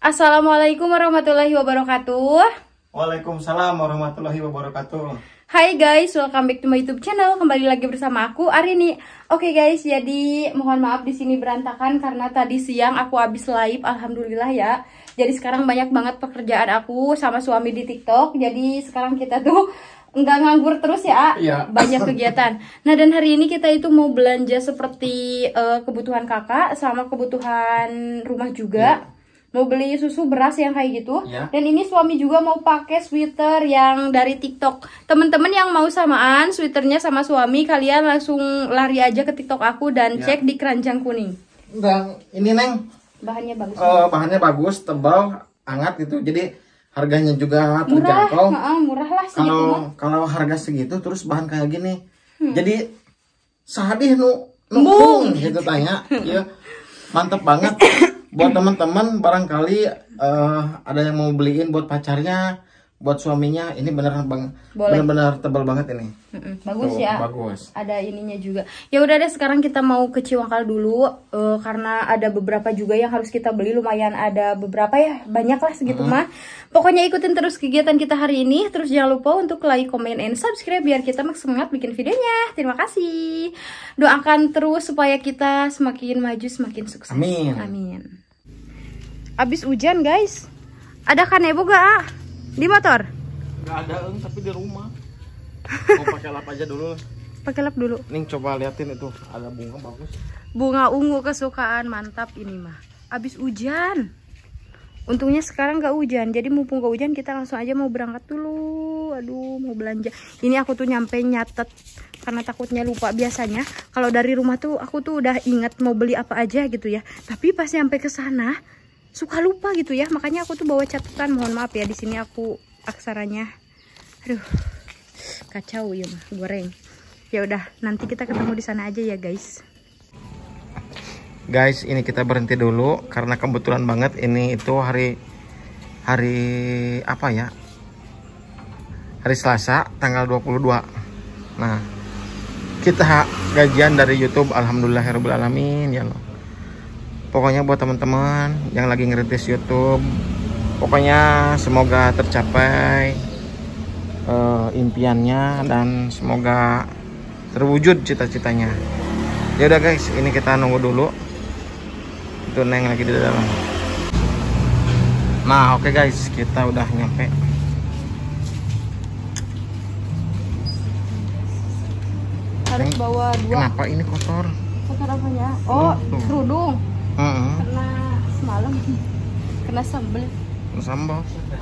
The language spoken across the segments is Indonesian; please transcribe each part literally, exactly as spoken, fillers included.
Assalamualaikum warahmatullahi wabarakatuh. Waalaikumsalam warahmatullahi wabarakatuh. Hai guys, welcome back to my YouTube channel. Kembali lagi bersama aku Arini. Oke okay guys, jadi mohon maaf di sini berantakan karena tadi siang aku habis live, alhamdulillah ya. Jadi sekarang banyak banget pekerjaan aku sama suami di TikTok. Jadi sekarang kita tuh nggak nganggur terus ya, iya. Banyak kegiatan. Nah dan hari ini kita itu mau belanja seperti uh, kebutuhan kakak sama kebutuhan rumah juga. Iya. Mau beli susu, beras yang kayak gitu. Ya. Dan ini suami juga mau pakai sweater yang dari TikTok. Teman-teman yang mau samaan sweaternya sama suami, kalian langsung lari aja ke TikTok aku dan ya. Cek di keranjang kuning. Dan ini Neng, bahannya bagus. Uh, bahannya bagus, tebal, hangat gitu. Jadi harganya juga terjangkau. Murah, uh, murah lah segitu. Kalau kalau harga segitu terus bahan kayak gini. Hmm. Jadi sadih nu numpung gitu tanya. Ya. Mantep banget. Buat teman-teman barangkali uh, ada yang mau beliin buat pacarnya, buat suaminya, ini beneran bang, bener-bener tebal banget ini. Mm-mm, bagus. Tuh, ya. Bagus. Ada ininya juga. Ya udah deh, sekarang kita mau ke Ciwangkal dulu uh, karena ada beberapa juga yang harus kita beli, lumayan ada beberapa ya, banyak lah segitu mm. mah. Pokoknya ikutin terus kegiatan kita hari ini. Terus jangan lupa untuk like, comment, and subscribe biar kita makin semangat bikin videonya. Terima kasih. Doakan terus supaya kita semakin maju, semakin sukses. Amin. Amin. Abis hujan guys, ada kanebo gak ah? Di motor? Gak ada eng, tapi di rumah. Mau pakai lap aja dulu. Pakai lap dulu. Ning coba liatin itu, ada bunga bagus. Bunga ungu kesukaan, mantap ini mah. Abis hujan. Untungnya sekarang gak hujan, jadi mumpung gak hujan kita langsung aja mau berangkat dulu. Aduh, mau belanja. Ini aku tuh nyampe nyatet karena takutnya lupa. Biasanya kalau dari rumah tuh aku tuh udah inget mau beli apa aja gitu ya. Tapi pas nyampe ke sana suka lupa gitu ya, makanya aku tuh bawa catatan. Mohon maaf ya, di sini aku aksaranya aduh kacau ya mah, goreng. Ya udah, nanti kita ketemu di sana aja ya guys. Guys, ini kita berhenti dulu karena kebetulan banget ini itu hari hari apa ya? Hari Selasa tanggal dua puluh dua. Nah, kita gajian dari YouTube, alhamdulillahirabbil alamin ya Allah. Pokoknya buat teman-teman yang lagi ngerintis YouTube, pokoknya semoga tercapai uh, impiannya dan semoga terwujud cita-citanya. Ya udah guys, ini kita nunggu dulu. Itu Neng lagi di dalam. Nah, oke okay guys, kita udah nyampe. Harus Neng, bawa dua. Kenapa ini kotor? Kotor apanya? Oh, tuh, tuh. Kerudung. Uh-uh. Kena semalam, kena sambal. Kena sambal.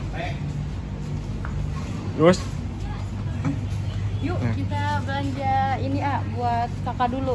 Terus? Yuk nah. Kita belanja ini ah buat kakak dulu.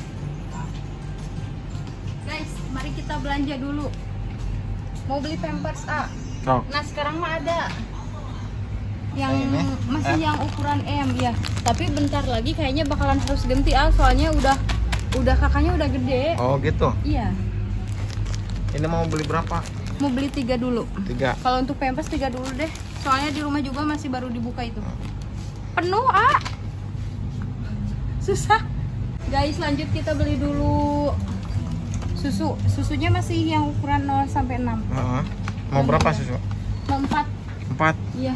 Guys, mari kita belanja dulu. Mau beli Pampers ah. Oh. Nah sekarang mah ada yang ini? Masih eh. yang ukuran M ya. Tapi bentar lagi kayaknya bakalan harus ganti ah, soalnya udah udah kakaknya udah gede. Oh gitu. Iya. Ini mau beli berapa? Mau beli tiga dulu. Tiga. Kalau untuk Pampers tiga dulu deh. Soalnya di rumah juga masih baru dibuka itu. Penuh ah. Susah. Guys, lanjut kita beli dulu susu. Susunya masih yang ukuran nol sampai enam. Uh-huh. Mau Dan berapa susu? Mau empat. Empat? Iya.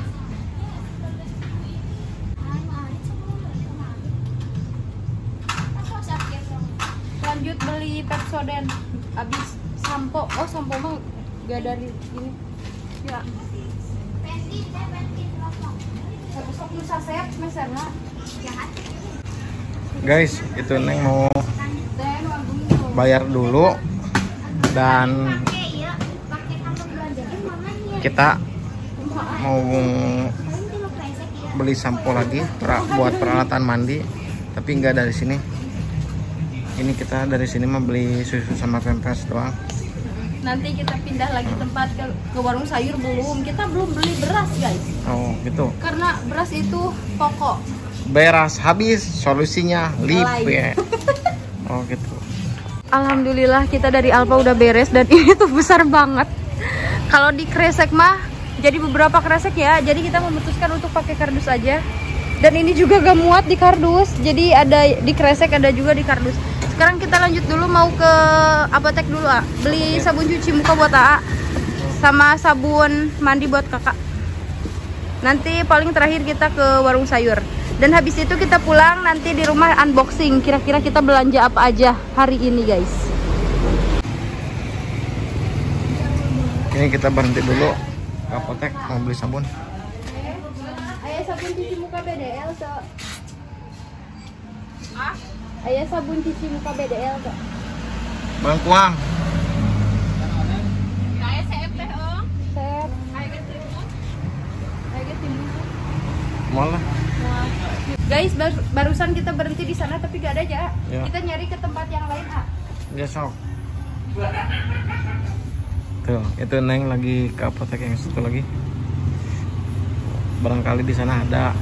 Lanjut beli Pepsodent. Habis sampo. Oh, sampo mah gak dari ini. Ya. Sok nusa sehat meserna. Guys, itu Neng mau bayar dulu dan kita mau beli sampo lagi buat peralatan mandi, tapi nggak dari sini. Ini kita dari sini mau beli susu sama Pampers doang. Nanti kita pindah lagi tempat ke, ke warung sayur belum. Kita belum beli beras guys. Oh gitu. Karena beras itu pokok. Beras habis, solusinya lip ya. Oh gitu. Alhamdulillah kita dari Alfa udah beres dan ini tuh besar banget. Kalau di kresek mah jadi beberapa kresek ya. Jadi kita memutuskan untuk pakai kardus aja. Dan ini juga gak muat di kardus. Jadi ada di kresek, ada juga di kardus. Sekarang kita lanjut dulu mau ke apotek dulu ah. Beli sabun cuci muka buat A A. sama sabun mandi buat kakak. Nanti paling terakhir kita ke warung sayur. Dan habis itu kita pulang, nanti di rumah unboxing. Kira-kira kita belanja apa aja hari ini guys. Ini kita berhenti dulu ke apotek mau beli sabun. Ayah sabun cuci muka B D L kok. Ah? Ayah sabun cuci muka B D L kok. Bang Kuang. Ayah C F teh oh. Set. Ayah timun. Ayah timun. Malah. Guys, bar barusan kita berhenti di sana tapi gak ada aja. Ya. Kita nyari ke tempat yang lain, ah. Ya sok. Tuh, itu Neng lagi ke apotek yang satu lagi. Barangkali di sana ada.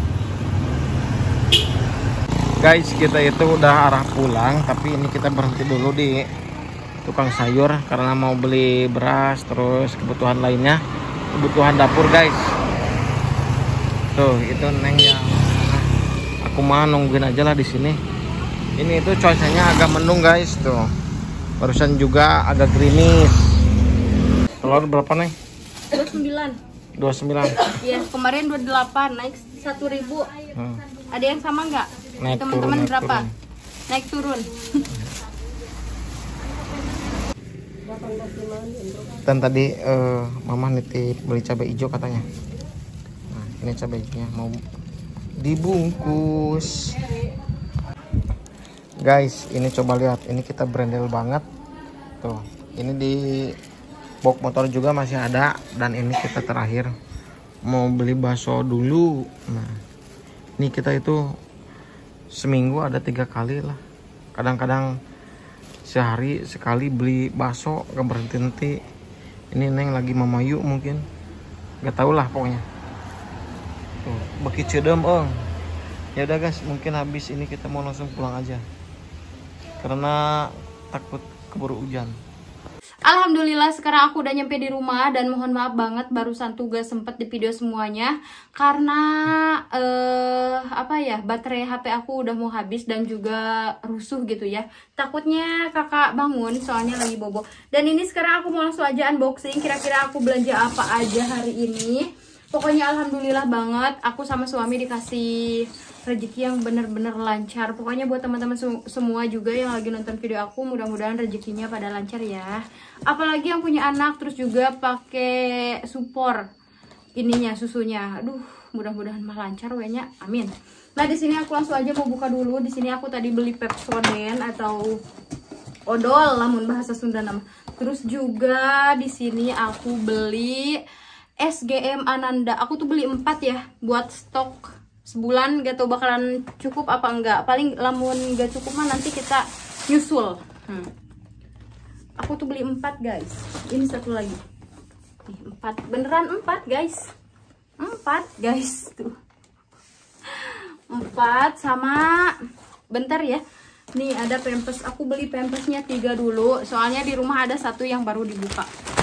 Guys, kita itu udah arah pulang, tapi ini kita berhenti dulu di tukang sayur karena mau beli beras terus kebutuhan lainnya, kebutuhan dapur, guys. Tuh, itu Neng yang aku mah nungguin aja lah di sini. Ini itu cuacanya agak mendung, guys, tuh. Barusan juga agak gerimis. Telur berapa, Neng? dua puluh sembilan. dua puluh sembilan. Iya, kemarin dua puluh delapan, naik satu ribu. Hmm. Ada yang sama nggak? Teman-teman berapa? Turun. Naik turun. Dan tadi uh, Mama nitip beli cabai hijau katanya. Nah, ini cabai hijaunya mau dibungkus. Guys, ini coba lihat, ini kita brandel banget. Tuh, ini di box motor juga masih ada, dan ini kita terakhir mau beli bakso dulu. Nah, ini kita itu seminggu ada tiga kali lah, kadang-kadang sehari sekali beli bakso, gak berhenti-henti. Ini Neng lagi memayu mungkin, gak tau lah pokoknya. Tuh, beki cedem oh. Ya udah guys, mungkin habis ini kita mau langsung pulang aja karena takut keburu hujan. Alhamdulillah sekarang aku udah nyampe di rumah, dan mohon maaf banget barusan tugas sempet di video semuanya karena eh apa ya, baterai H P aku udah mau habis dan juga rusuh gitu ya. Takutnya kakak bangun soalnya lagi bobo. Dan ini sekarang aku mau langsung aja unboxing kira-kira aku belanja apa aja hari ini. Pokoknya alhamdulillah banget aku sama suami dikasih rezeki yang bener-bener lancar. Pokoknya buat teman-teman semua juga yang lagi nonton video aku, mudah-mudahan rezekinya pada lancar ya. Apalagi yang punya anak terus juga pakai support ininya, susunya. Aduh, mudah-mudahan mah lancar wenya. Amin. Nah, di sini aku langsung aja mau buka dulu. Di sini aku tadi beli Pepsodent atau odol lamun bahasa Sunda nama. Terus juga di sini aku beli S G M Ananda. Aku tuh beli empat ya buat stok sebulan, gak tau bakalan cukup apa enggak. Paling lamun gak cukup mah nanti kita nyusul. hmm. Aku tuh beli empat guys. Ini satu lagi nih, empat, beneran empat guys. Empat guys tuh. Empat sama bentar ya. Nih ada pampers. Aku beli pampersnya tiga dulu, soalnya di rumah ada satu yang baru dibuka.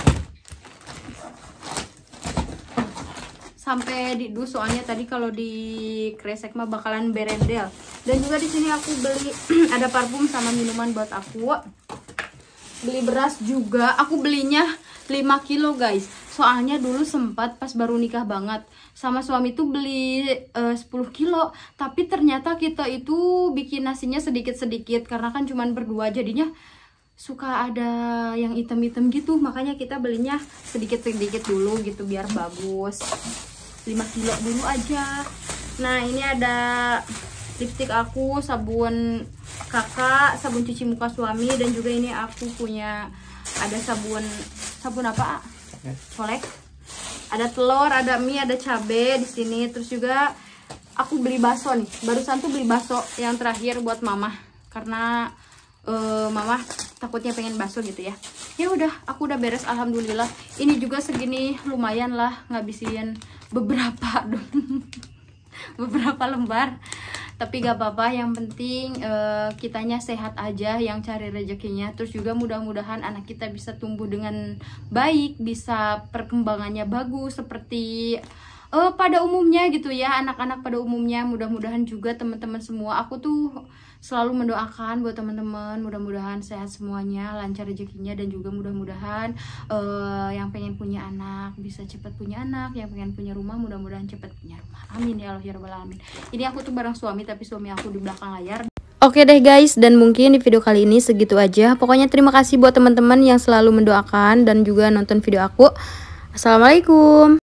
Sampai di dus, soalnya tadi kalau di kresek mah bakalan berendel. Dan juga di sini aku beli ada parfum sama minuman buat aku. Beli beras juga, aku belinya lima kilo guys. Soalnya dulu sempat pas baru nikah banget sama suami tuh beli uh, sepuluh kilo, tapi ternyata kita itu bikin nasinya sedikit-sedikit karena kan cuman berdua, jadinya suka ada yang hitam-hitam gitu, makanya kita belinya sedikit-sedikit dulu gitu biar bagus. Lima kilo dulu aja. Nah, ini ada lipstick aku, sabun kakak, sabun cuci muka suami, dan juga ini aku punya ada sabun sabun apa? Colek. Ada telur, ada mie, ada cabe di sini. Terus juga aku beli bakso nih. Barusan tuh beli bakso yang terakhir buat mama karena uh, mama takutnya pengen bakso gitu ya. Ya udah, aku udah beres alhamdulillah. Ini juga segini lumayan lah ngabisin beberapa dong. Beberapa lembar. Tapi gak apa-apa, yang penting uh, kitanya sehat aja yang cari rezekinya. Terus juga mudah-mudahan anak kita bisa tumbuh dengan baik, bisa perkembangannya bagus seperti uh, pada umumnya gitu ya, anak-anak pada umumnya. Mudah-mudahan juga teman-teman semua, aku tuh selalu mendoakan buat teman-teman, mudah-mudahan sehat semuanya, lancar rezekinya, dan juga mudah-mudahan uh, yang pengen punya anak bisa cepat punya anak, yang pengen punya rumah mudah-mudahan cepat punya rumah. Amin ya Allah ya Rabbal Alamin. Ini aku tuh bareng suami, tapi suami aku di belakang layar. Oke deh guys, dan mungkin di video kali ini segitu aja. Pokoknya terima kasih buat teman-teman yang selalu mendoakan dan juga nonton video aku. Assalamualaikum.